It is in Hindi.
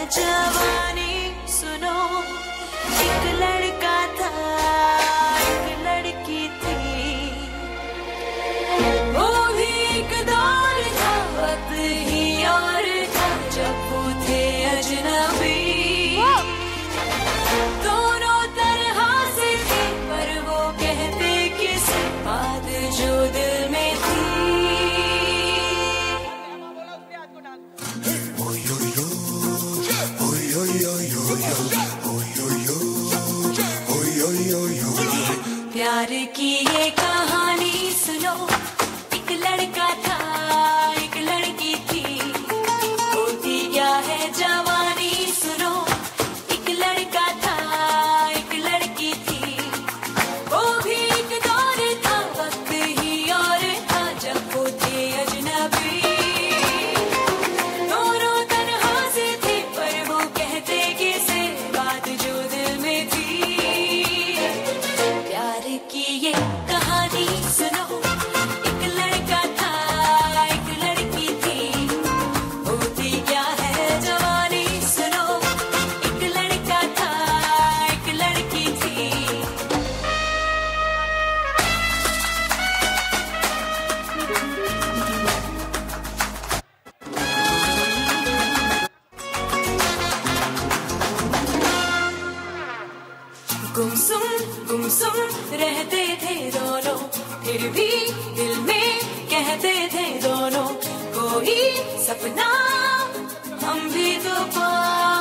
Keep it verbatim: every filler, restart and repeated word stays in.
जवानी सुनो, एक लड़का था एक लड़की थी, वो भी एक दौर था वक्त ही और था जब वो थे अजनबी। दोनों तरह से थे पर वो कहते किसी बात जो दिल में थी। प्यार की ये कहानी सुनो, एक लड़का था एक लड़की थी, होती क्या है जवानी सुनो, एक लड़का था एक लड़की थी, वो भी एक दौर था वक्त ही और था जब वो थे अजनबी। दोनों तरह से थे पर वो कहते किसी बात जो दिल में थी। प्यार की ये कहानी सुनो, एक लड़का था एक लड़की थी, होती क्या है जवानी सुनो, एक लड़का था एक लड़की थी। गुमसुम गुमसुम रहते थे दोनों, फिर भी दिल में कहते थे दोनों, कोई सपना हम भी तो पा